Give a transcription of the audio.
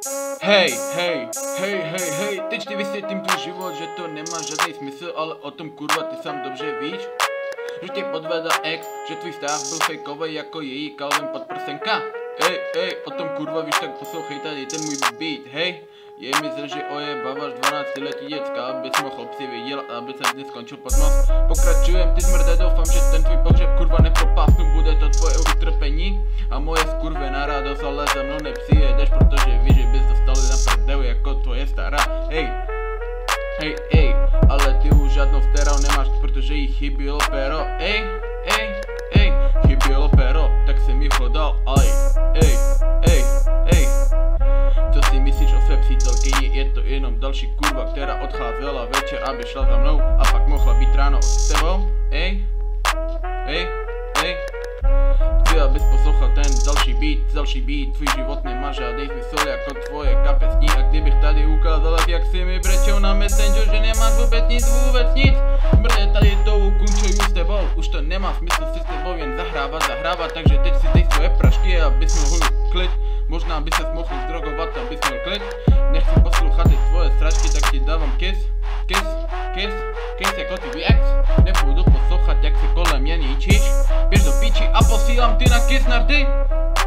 Hej, teď ti vysvětlím tvůj život, že to nemá žádný smysl, ale o tom kurva ty sám dobře víš. Že tě podvedl ex, že tvůj vztah byl fejkovej jako její kalvem podprsenka. O tom kurva víš, tak poslouchej tady ten můj beat, hej. Je mi zr, že ojebáváš 12letý děcka, abys mohl si vydělat, aby se neskončil pod nos. Pokračujem, ty zmrde, doufám, že ten tvůj pohřeb kurva nepropásnu, bude to tvoje utrpení a moje skurvená radost, ale za mnou nepřijedeš, protože víš, že bys dostali na prdel jako tvoje stará. Ale ty už žádnou starou nemáš, protože jí chybělo pero. Chybělo pero, tak jsem jí hodal, Co si myslíš o své přítelkyni, je to jenom další kurva, která odcházela večer, aby šla za mnou a pak mohla být ráno s tebou. Chci, abys poslouchal ten další beat, tvůj život nemá žádný smysl jako tvoje kapesní. A kdybych tady ukázal, jak si mi brečou na Messenger, že nemáš vůbec nic. Brde, tady to ukončuju s tebou, už to nemá smysl si s tebou jen zahrávat, takže teď si dej svoje prašky, abys měl klid. Možná by ses mohl zdrogovat, abys měl klid. Nechci poslouchat ty tvoje sračky, tak ti dávám kiss jako tvůj ex. Nebudu poslouchat, jak se kolem mě ničíš. Běž do píči a posílám ty na kiss na rty.